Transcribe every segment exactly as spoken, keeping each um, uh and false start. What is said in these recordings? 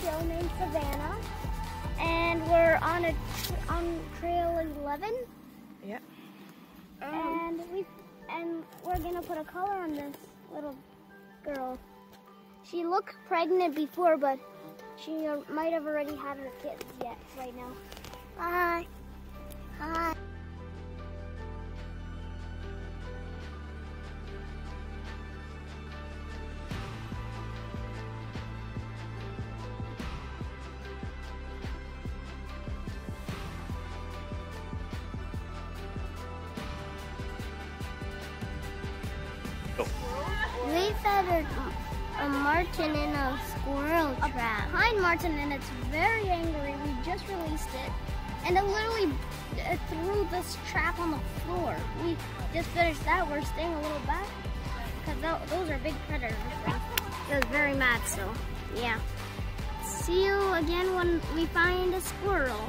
Churchill named Savannah, and we're on a on trail eleven. Yeah. And we and we're gonna put a collar on this little girl. She looked pregnant before, but she might have already had her kids yet right now. Hi. Hi. We fed a, a marten in a squirrel trap. A pine marten, and it's very angry. We just released it, and it literally it threw this trap on the floor. We just finished that. We're staying a little back because th those are big predators. It was very mad, so yeah. See you again when we find a squirrel.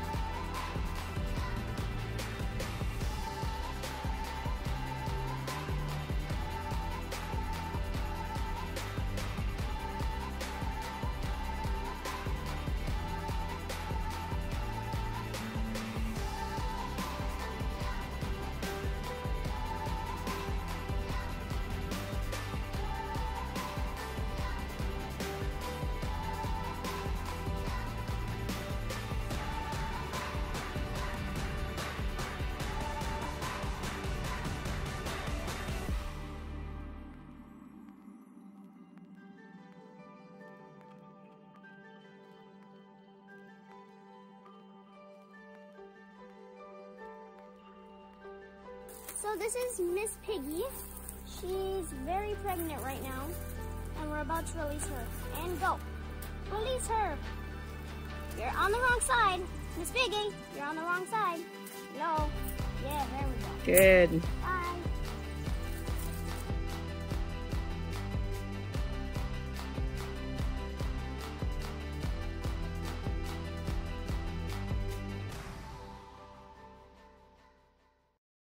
So this is Miss Piggy. She's very pregnant right now, and we're about to release her. And go. Release her. You're on the wrong side. Miss Piggy, you're on the wrong side. No. Yeah, there we go. Good. Bye.